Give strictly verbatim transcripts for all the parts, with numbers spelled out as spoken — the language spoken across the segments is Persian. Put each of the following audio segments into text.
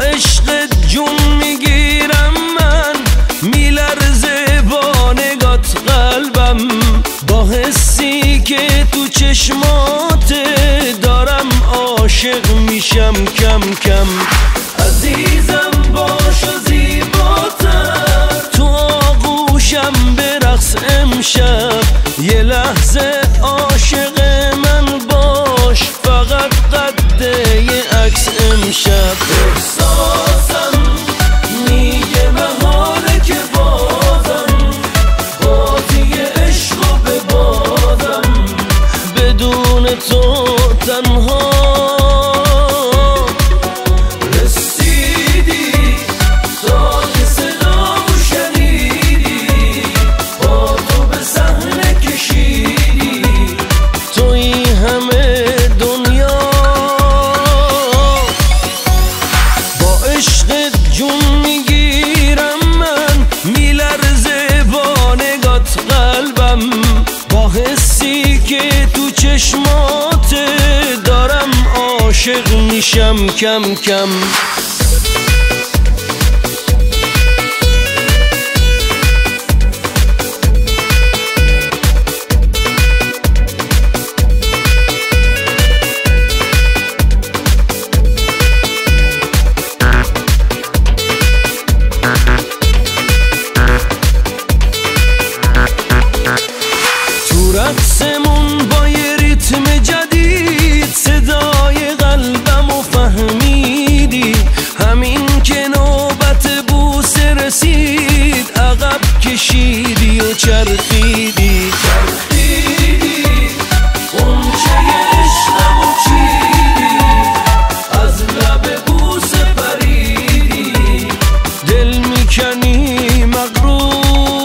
عشقت جون میگیرم من، میلرزه با نگات قلبم، با حسی که تو چشمات دارم عاشق میشم کم کم. عزیزم باش و زیباتر، تو آغوشم برقص امشب، یه لحظه عاشق من باش، فقط قده یه عکس امشب. احساسم میگه محاله که بازم بازی عشق و ببازم، بدون تو تنها رسیدی تا که صدامو شنیدی، با تو به صحنه کشیدی توی همه دنیا. با عشقت جون میگیرم من، میلرزه با نگات قلبم، با حسی که تو چشمات دارم عاشق میشم کم کم. تو رقصمون با یه ریتم جدید صدای قلبمو فهمیدی، همین که نوبت بوسه رسید عقب کشیدی و چرخیدی چرخیدی غنچه عشقمو چیدی، از لب بوسه پریدی، دل میکنی مغرور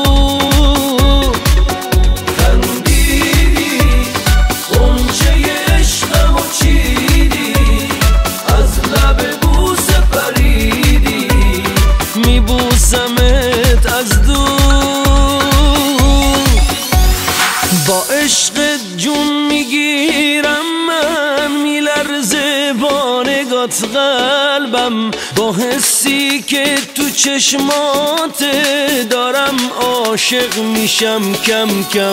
میبوسمت از دور. با عشقت جون میگیرم من، میلرزه با نگات قلبم، با حسی که تو چشمات دارم عاشق میشم کم کم.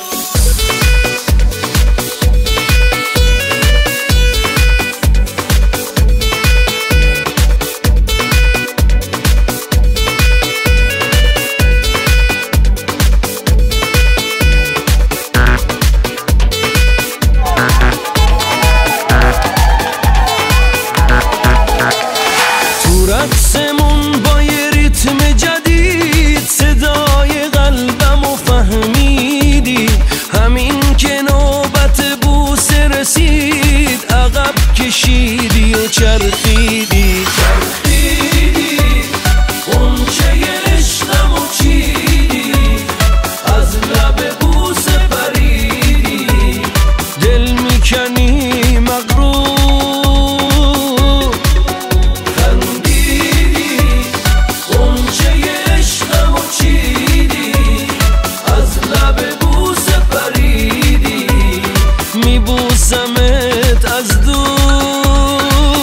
رقصمون با یه ریتم جدید صدای قلبمو فهمیدی، همین که نوبت بوسه رسید عقب کشیدی و چرخیدی چرخیدی غنچه عشقمو چیدی، از لب بوسه پریدی، دل میکنی مغرور میبوسمت از دور.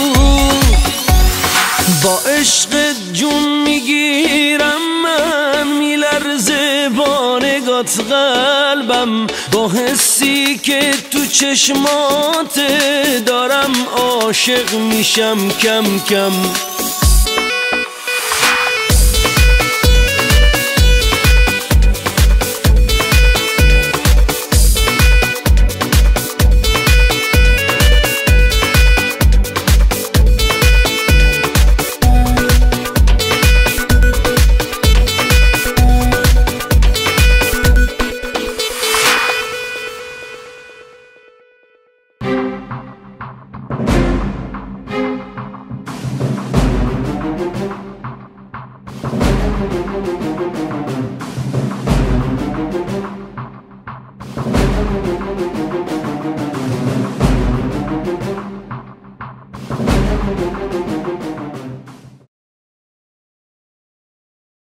با عشقت جون میگیرم من، میلرزه با نگات قلبم، با حسی که تو چشمات دارم عاشق میشم کم کم. Thank you.